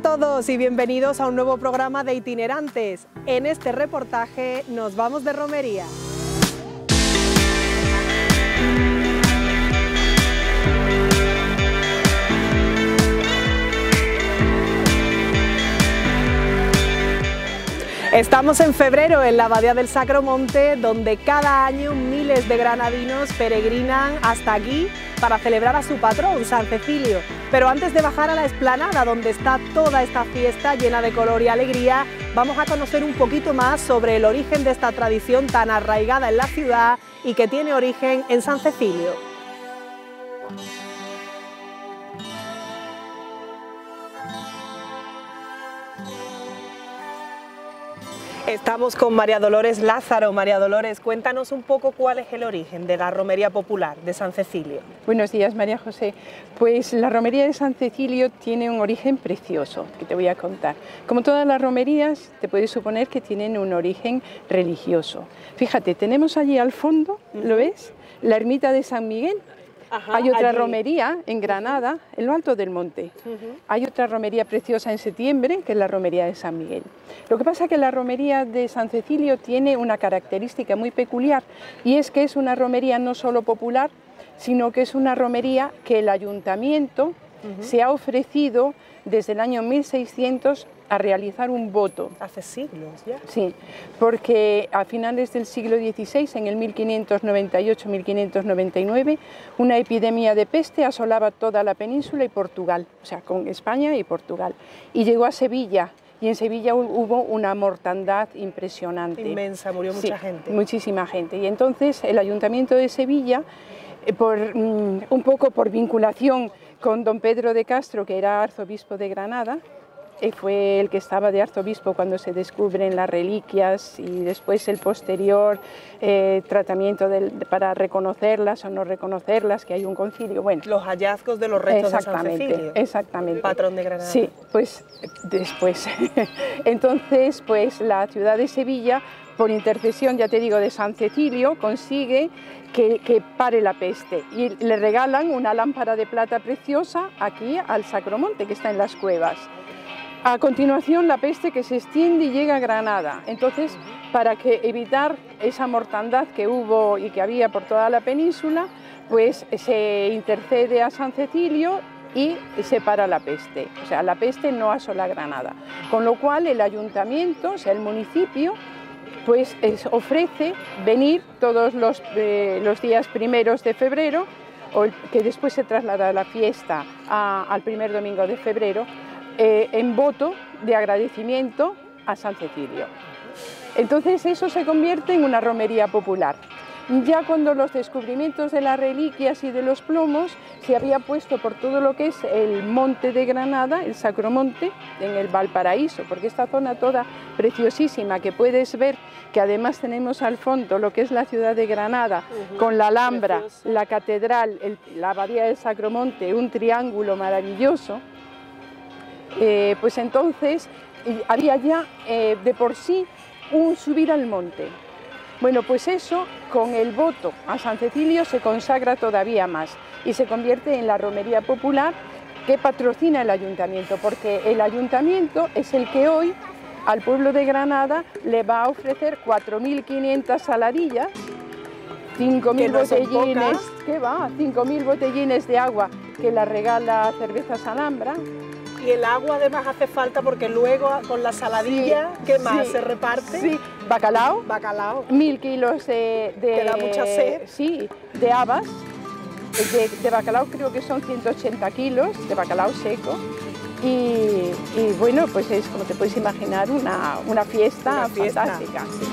todos y bienvenidos a un nuevo programa de Itinerantes. En este reportaje nos vamos de romería. Estamos en febrero en la Abadía del Sacromonte, donde cada año miles de granadinos peregrinan hasta aquí para celebrar a su patrón, San Cecilio. Pero antes de bajar a la explanada, donde está toda esta fiesta llena de color y alegría, vamos a conocer un poquito más sobre el origen de esta tradición tan arraigada en la ciudad y que tiene origen en San Cecilio. Estamos con María Dolores Lázaro. María Dolores, cuéntanos un poco cuál es el origen de la romería popular de San Cecilio. Buenos días, María José. Pues la romería de San Cecilio tiene un origen precioso, que te voy a contar. Como todas las romerías, te puedes suponer que tienen un origen religioso. Fíjate, tenemos allí al fondo, ¿lo ves? La ermita de San Miguel. Ajá, hay otra allí romería en Granada, en lo alto del monte. Hay otra romería preciosa en septiembre, que es la romería de San Miguel. Lo que pasa es que la romería de San Cecilio tiene una característica muy peculiar, y es que es una romería no solo popular, sino que es una romería que el ayuntamiento se ha ofrecido desde el año 1600 a realizar un voto. Hace siglos ya. Sí, porque a finales del siglo XVI, en el 1598-1599, una epidemia de peste asolaba toda la península y Portugal, o sea, con España y Portugal, y llegó a Sevilla. Y en Sevilla hubo una mortandad impresionante. Inmensa, murió mucha gente. Muchísima gente. Y entonces el Ayuntamiento de Sevilla, un poco por vinculación con don Pedro de Castro, que era arzobispo de Granada, fue el que estaba de arzobispo cuando se descubren las reliquias y después el posterior tratamiento para reconocerlas o no reconocerlas, que hay un concilio. Bueno, los hallazgos de los restos de San Cecilio. Exactamente. Patrón de Granada. Sí, pues después. Entonces, pues la ciudad de Sevilla, por intercesión, ya te digo, de San Cecilio, consigue que pare la peste y le regalan una lámpara de plata preciosa aquí al Sacromonte, que está en las cuevas. A continuación, la peste que se extiende y llega a Granada. Entonces, para evitar esa mortandad que hubo y que había por toda la península, pues se intercede a San Cecilio y se para la peste. O sea, la peste no asola Granada. Con lo cual, el ayuntamiento, o sea, el municipio, pues ofrece venir todos los días primeros de febrero, que después se traslada la fiesta al primer domingo de febrero, en voto de agradecimiento a San Cecilio. Entonces eso se convierte en una romería popular. Ya cuando los descubrimientos de las reliquias y de los plomos se había puesto por todo lo que es el monte de Granada, el Sacromonte, en el Valparaíso, porque esta zona toda preciosísima que puedes ver, que además tenemos al fondo lo que es la ciudad de Granada, con la Alhambra, precioso, la catedral, la abadía del Sacromonte, un triángulo maravilloso. Pues entonces había ya de por sí un subir al monte. Bueno, pues eso con el voto a San Cecilio se consagra todavía más y se convierte en la romería popular que patrocina el ayuntamiento, porque el ayuntamiento es el que hoy al pueblo de Granada le va a ofrecer 4.500 saladillas, 5.000 botellines, ¿qué va? 5.000 botellines de agua que la regala Cervezas Alhambra. Y el agua además hace falta porque luego con la saladilla, sí, ¿qué más se reparte? Sí, bacalao. Bacalao. 1.000 kilos que da mucha sed. Sí, de habas. De bacalao creo que son 180 kilos de bacalao seco. Y bueno, pues es, como te puedes imaginar, una fiesta fantástica. Sí.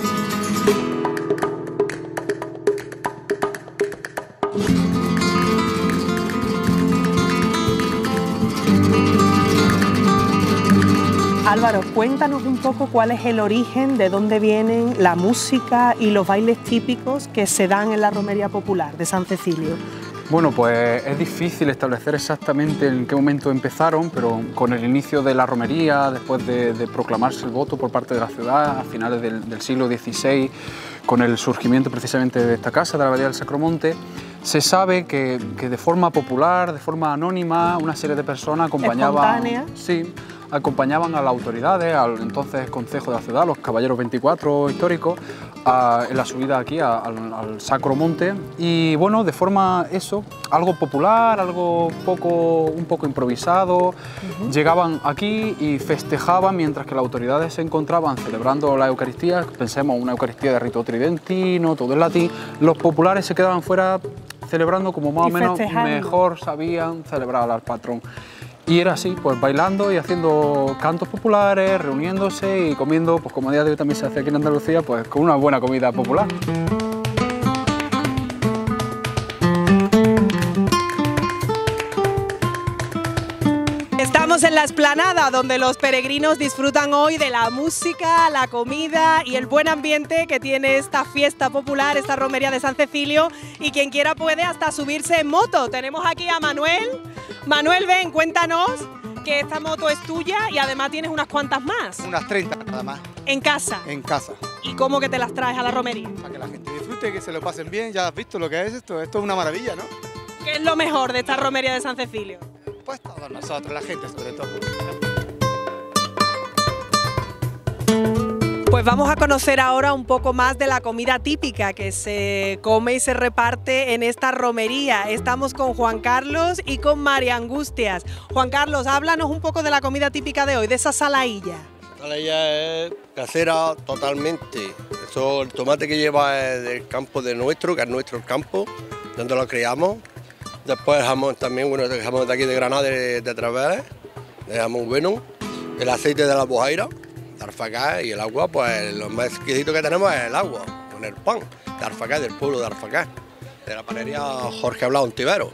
Álvaro, cuéntanos un poco cuál es el origen, de dónde vienen la música y los bailes típicos que se dan en la romería popular de San Cecilio. Bueno, pues es difícil establecer exactamente en qué momento empezaron, pero con el inicio de la romería, después de proclamarse el voto por parte de la ciudad, a finales del siglo XVI, con el surgimiento precisamente de esta casa, de la Abadía del Sacromonte, se sabe que de forma popular, de forma anónima, una serie de personas acompañaban, acompañaban a las autoridades, al entonces Concejo de la Ciudad, los caballeros 24 históricos, en la subida aquí al Sacro Monte. Y bueno, de forma algo popular, algo un poco improvisado. Llegaban aquí y festejaban mientras que las autoridades se encontraban celebrando la Eucaristía. Pensemos, una Eucaristía de rito tridentino, todo en latín. Los populares se quedaban fuera celebrando como más o menos mejor sabían celebrar al patrón. Y era así, pues bailando y haciendo cantos populares, reuniéndose y comiendo, pues como a día de hoy también se hace aquí en Andalucía, pues con una buena comida popular. Estamos en la explanada donde los peregrinos disfrutan hoy de la música, la comida y el buen ambiente que tiene esta fiesta popular, esta romería de San Cecilio, y quien quiera puede hasta subirse en moto. Tenemos aquí a Manuel. Manuel, ven, cuéntanos que esta moto es tuya y además tienes unas cuantas más. Unas 30 nada más. ¿En casa? En casa. ¿Y cómo que te las traes a la romería? Para que la gente disfrute, que se lo pasen bien. Ya has visto lo que es esto. Esto es una maravilla, ¿no? ¿Qué es lo mejor de esta romería de San Cecilio? Pues todos nosotros, la gente sobre todo. Pues vamos a conocer ahora un poco más de la comida típica que se come y se reparte en esta romería. Estamos con Juan Carlos y con María Angustias. Juan Carlos, háblanos un poco de la comida típica de hoy, de esa salailla. La salailla es casera totalmente. Eso, el tomate que lleva es del campo de nuestro, que es nuestro campo, donde lo criamos. Después el jamón también, bueno, el jamón de aquí de Granada, de Través, el jamón bueno, el aceite de la Bojaira, de Arfacá, y el agua, pues lo más exquisito que tenemos es el agua, con el pan de Arfacá, del pueblo de Arfacá, de la panadería Jorge Blas Ontivero.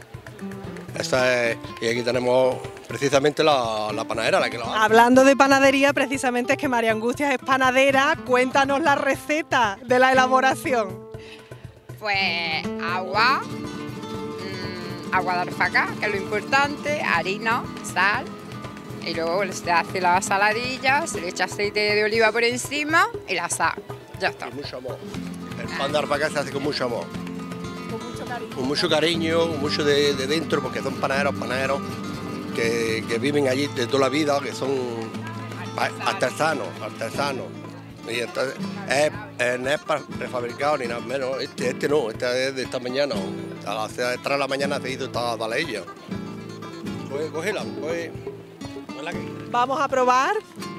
Y aquí tenemos precisamente la panadera, la que lo hace. Hablando de panadería, precisamente es que María Angustias es panadera. Cuéntanos la receta de la elaboración. Pues agua de Arfacá, que es lo importante, harina, sal, y luego se hace la saladilla, se le echa aceite de oliva por encima y la sal. Ya está. Y mucho amor. El pan de Arfacá se hace con mucho amor. Con mucho cariño. Con mucho cariño, mucho de dentro, porque son panaderos que viven allí de toda la vida, que son artesanos. Y entonces no es prefabricado ni nada menos. Este no, este es de esta mañana. A las 3 de la mañana se hizo esta baleilla. Cógela. Vamos a probar.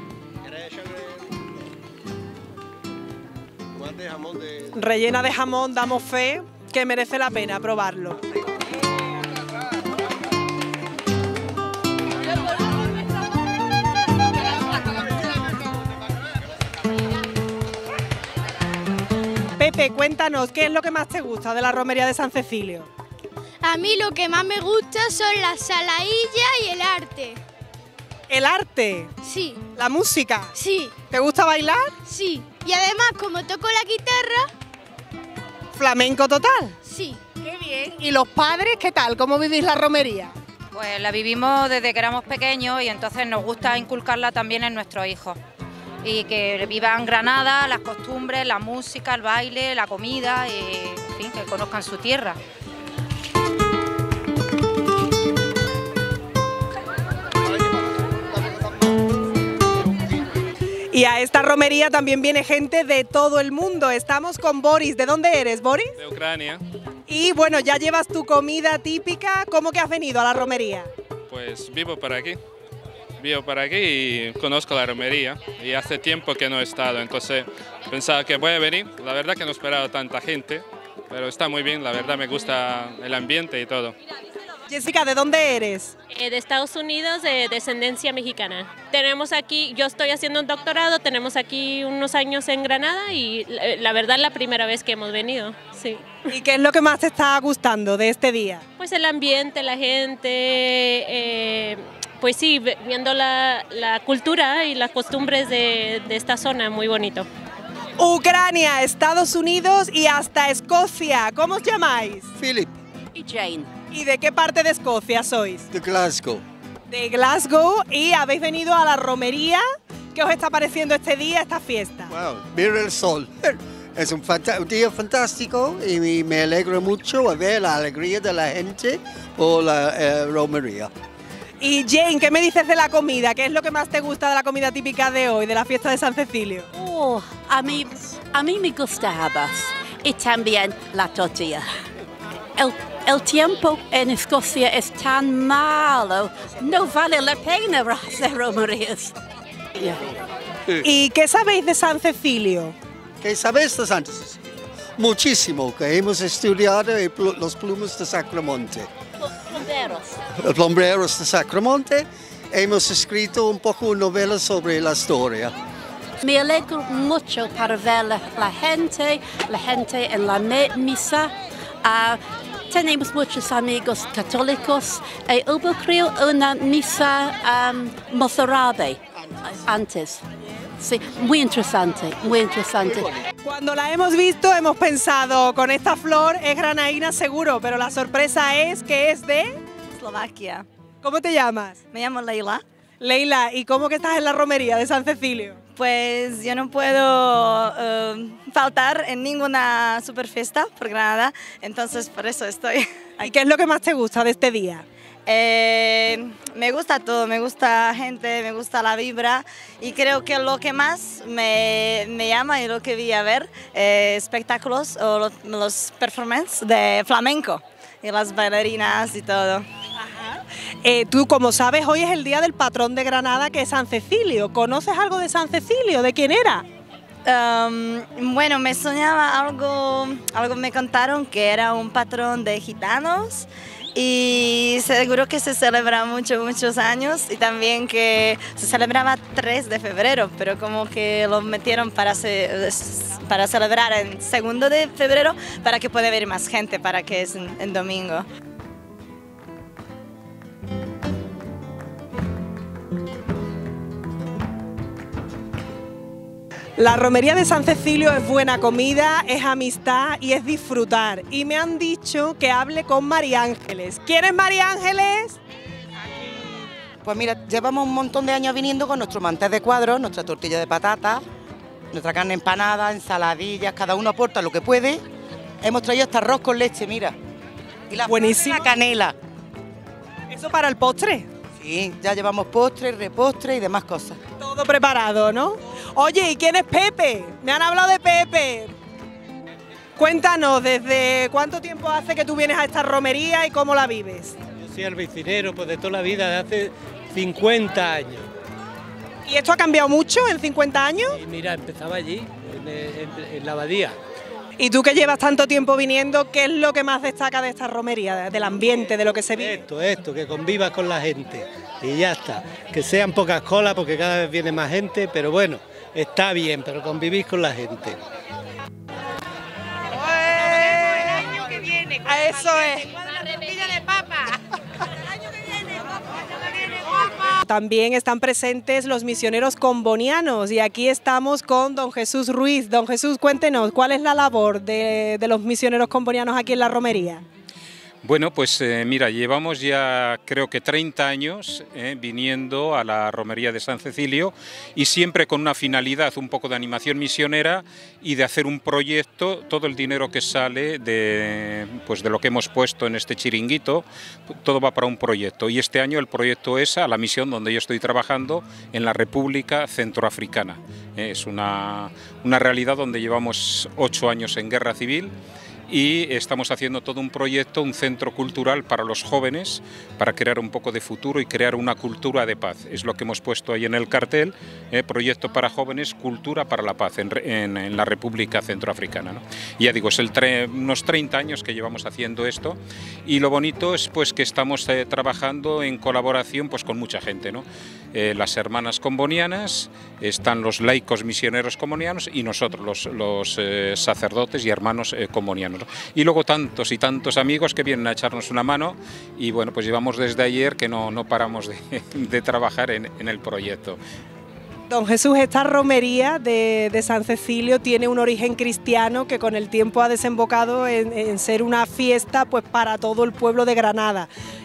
Rellena de jamón, damos fe que merece la pena probarlo. Pepe, cuéntanos, ¿qué es lo que más te gusta de la romería de San Cecilio? A mí lo que más me gusta son las saladillas y el arte. ¿El arte? Sí. ¿La música? Sí. ¿Te gusta bailar? Sí. Y además, como toco la guitarra... ¿Flamenco total? Sí. ¡Qué bien! ¿Y los padres qué tal? ¿Cómo vivís la romería? Pues la vivimos desde que éramos pequeños y entonces nos gusta inculcarla también en nuestros hijos. Y que vivan Granada, las costumbres, la música, el baile, la comida, y, en fin, que conozcan su tierra. Y a esta romería también viene gente de todo el mundo. Estamos con Boris. ¿De dónde eres, Boris? De Ucrania. Y bueno, ya llevas tu comida típica. ¿Cómo que has venido a la romería? Pues vivo por aquí y conozco la romería y hace tiempo que no he estado, entonces pensaba que voy a venir. La verdad que no esperaba tanta gente, pero está muy bien, la verdad me gusta el ambiente y todo. Jessica, ¿de dónde eres? De Estados Unidos, de descendencia mexicana. Tenemos aquí, yo estoy haciendo un doctorado, tenemos aquí unos años en Granada y la verdad es la primera vez que hemos venido, sí. ¿Y qué es lo que más te está gustando de este día? Pues el ambiente, la gente, pues sí, viendo la cultura y las costumbres de esta zona, muy bonito. Ucrania, Estados Unidos y hasta Escocia. ¿Cómo os llamáis? Philip. Y Jane. ¿Y de qué parte de Escocia sois? De Glasgow. De Glasgow, y habéis venido a la romería. ¿Qué os está pareciendo este día, esta fiesta? Wow, mira el sol. Es un día fantástico y me alegro mucho a ver la alegría de la gente por la romería. Y Jane, ¿qué me dices de la comida? ¿Qué es lo que más te gusta de la comida típica de hoy, de la fiesta de San Cecilio? Oh, a mí me gusta habas y también la tortilla. El tiempo en Escocia es tan malo, no vale la pena hacer romerías. ¿Y qué sabéis de San Cecilio? ¿Qué sabéis de San Cecilio? Muchísimo, que hemos estudiado los plumas de Sacromonte. Los sombreros de Sacromonte. Hemos escrito un poco novelas sobre la historia. Me alegro mucho para ver la gente en la misa. Tenemos muchos amigos católicos y hubo, creo, una misa mozárabe antes. Sí, muy interesante, muy interesante. Cuando la hemos visto hemos pensado, con esta flor es granadina seguro, pero la sorpresa es que es de... Eslovaquia. ¿Cómo te llamas? Me llamo Leila. Leila, ¿y cómo que estás en la romería de San Cecilio? Pues yo no puedo faltar en ninguna superfiesta por Granada, entonces por eso estoy. ¿Y qué es lo que más te gusta de este día? Me gusta todo, me gusta la gente, me gusta la vibra y creo que lo que más me llama y lo que vi a ver espectáculos o los performances de flamenco y las bailarinas y todo. Ajá. Tú, como sabes, hoy es el día del patrón de Granada, que es San Cecilio. ¿Conoces algo de San Cecilio? ¿De quién era? Bueno, me soñaba algo me contaron que era un patrón de gitanos. Y seguro que se celebra muchos años y también que se celebraba 3 de febrero, pero como que lo metieron para celebrar en 2 de febrero para que pueda haber más gente, para que es en domingo. La romería de San Cecilio es buena comida, es amistad y es disfrutar. Y me han dicho que hable con María Ángeles. ¿Quién es María Ángeles? Pues mira, llevamos un montón de años viniendo con nuestro mantel de cuadros, nuestra tortilla de patata, nuestra carne empanada, ensaladillas, cada uno aporta lo que puede. Hemos traído hasta arroz con leche, mira. Y la canela. ¿Eso para el postre? Sí, ya llevamos postre, repostre y demás cosas. Todo preparado, ¿no? Oye, ¿y quién es Pepe? Me han hablado de Pepe. Cuéntanos, ¿desde cuánto tiempo hace que tú vienes a esta romería y cómo la vives? Yo soy albicinero, pues de toda la vida, de hace 50 años. ¿Y esto ha cambiado mucho en 50 años? Y mira, empezaba allí, en la abadía. ¿Y tú que llevas tanto tiempo viniendo, qué es lo que más destaca de esta romería, del ambiente, de lo que se vive? Esto, que convivas con la gente y ya está. Que sean pocas colas porque cada vez viene más gente, pero bueno, está bien, pero convivís con la gente. Eso es. También están presentes los misioneros combonianos y aquí estamos con don Jesús Ruiz. Don Jesús, cuéntenos, ¿cuál es la labor de los misioneros combonianos aquí en la romería? Bueno, pues mira, llevamos ya creo que 30 años viniendo a la romería de San Cecilio y siempre con una finalidad, un poco de animación misionera y de hacer un proyecto. Todo el dinero que sale de lo que hemos puesto en este chiringuito, todo va para un proyecto. Y este año el proyecto es a la misión donde yo estoy trabajando en la República Centroafricana. Es una realidad donde llevamos 8 años en guerra civil. Y estamos haciendo todo un proyecto, un centro cultural para los jóvenes, para crear un poco de futuro y crear una cultura de paz. Es lo que hemos puesto ahí en el cartel, proyecto para jóvenes, cultura para la paz en la República Centroafricana, ¿no? Y ya digo, es unos 30 años que llevamos haciendo esto y lo bonito es pues que estamos trabajando en colaboración pues con mucha gente, ¿no? Las hermanas combonianas, están los laicos misioneros combonianos y nosotros, los sacerdotes y hermanos combonianos. Y luego tantos y tantos amigos que vienen a echarnos una mano y bueno, pues llevamos desde ayer que no paramos de trabajar en el proyecto. Don Jesús, esta romería de San Cecilio tiene un origen cristiano que con el tiempo ha desembocado en ser una fiesta pues para todo el pueblo de Granada.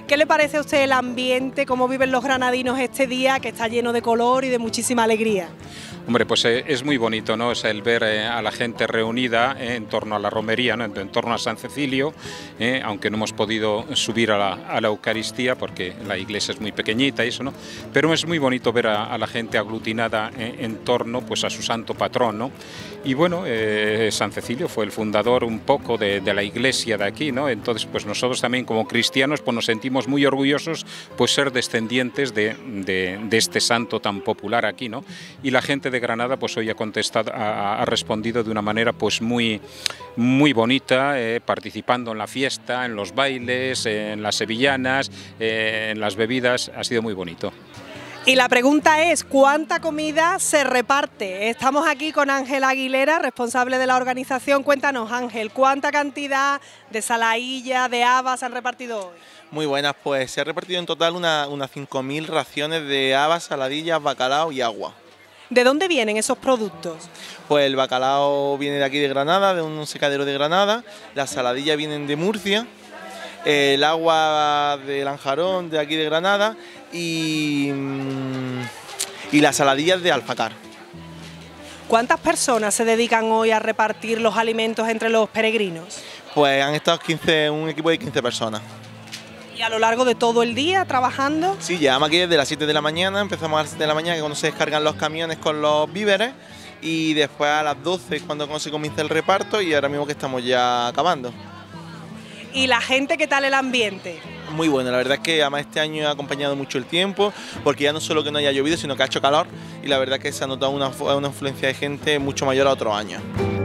¿Qué le parece a usted el ambiente, cómo viven los granadinos este día, que está lleno de color y de muchísima alegría? Hombre, pues es muy bonito, ¿no? O sea, el ver a la gente reunida en torno a la romería, ¿no? En torno a San Cecilio, aunque no hemos podido subir a la Eucaristía porque la iglesia es muy pequeñita y eso, ¿no? Pero es muy bonito ver a la gente aglutinada en torno, pues, a su santo patrón, ¿no? Y bueno, San Cecilio fue el fundador un poco de la iglesia de aquí, ¿no? Entonces, pues nosotros también como cristianos pues nos sentimos muy orgullosos pues ser descendientes de este santo tan popular aquí, ¿no? Y la gente de Granada pues hoy ha respondido de una manera pues muy bonita, participando en la fiesta, en los bailes, en las sevillanas, en las bebidas. Ha sido muy bonito. Y la pregunta es, ¿cuánta comida se reparte? Estamos aquí con Ángel Aguilera, responsable de la organización. Cuéntanos, Ángel, ¿cuánta cantidad de salailla, de habas han repartido hoy? Muy buenas, pues se ha repartido en total unas 5.000 raciones de habas, saladillas, bacalao y agua. ¿De dónde vienen esos productos? Pues el bacalao viene de aquí de Granada, de un secadero de Granada, las saladillas vienen de Murcia, el agua de Lanjarón de aquí de Granada y las saladillas de Alfacar. ¿Cuántas personas se dedican hoy a repartir los alimentos entre los peregrinos? Pues han estado un equipo de 15 personas. ¿Y a lo largo de todo el día trabajando? Sí, llegamos aquí desde las 7 de la mañana, empezamos a las 7 de la mañana, que cuando se descargan los camiones con los víveres, y después a las 12 cuando se comienza el reparto, y ahora mismo que estamos ya acabando. ¿Y la gente, qué tal el ambiente? Muy bueno, la verdad es que además este año ha acompañado mucho el tiempo, porque ya no solo que no haya llovido, sino que ha hecho calor, y la verdad es que se ha notado una influencia de gente mucho mayor a otros años.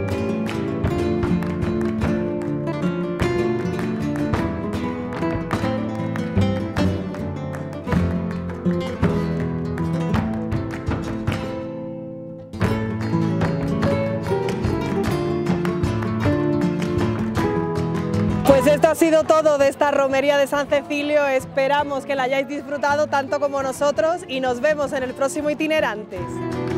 Pues esto ha sido todo de esta romería de San Cecilio. Esperamos que la hayáis disfrutado tanto como nosotros y nos vemos en el próximo Itinerantes.